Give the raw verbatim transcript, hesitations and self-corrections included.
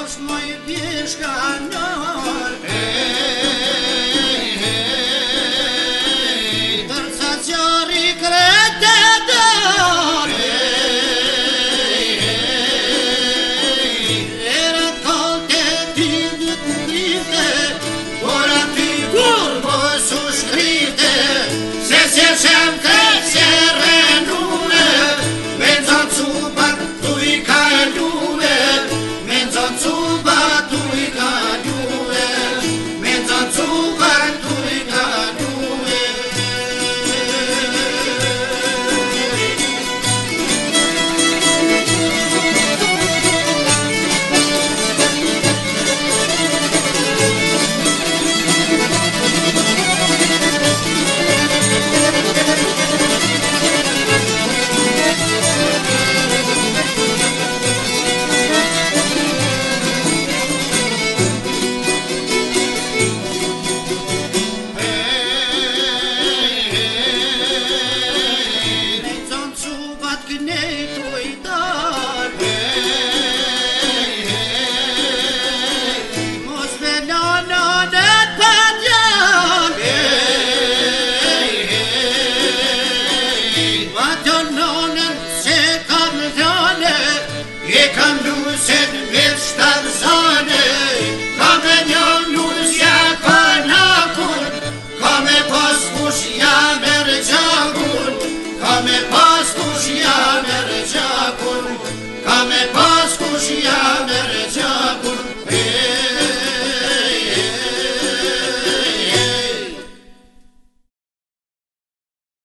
mos moj pjeshka nër Dërsa qari krete dër Era kalte tindët ndite Por aty kur mos u shkrite Se se qem kretë se renune Me nëzën cupat tu i kalume Me nëzën cupat tu i kalume Me nëzën cupat tu i kalume E kam luset me shtarzane Ka me një lusja konakun Ka me pas kushja me rëgjakun Ka me pas kushja me rëgjakun Ka me pas kushja me rëgjakun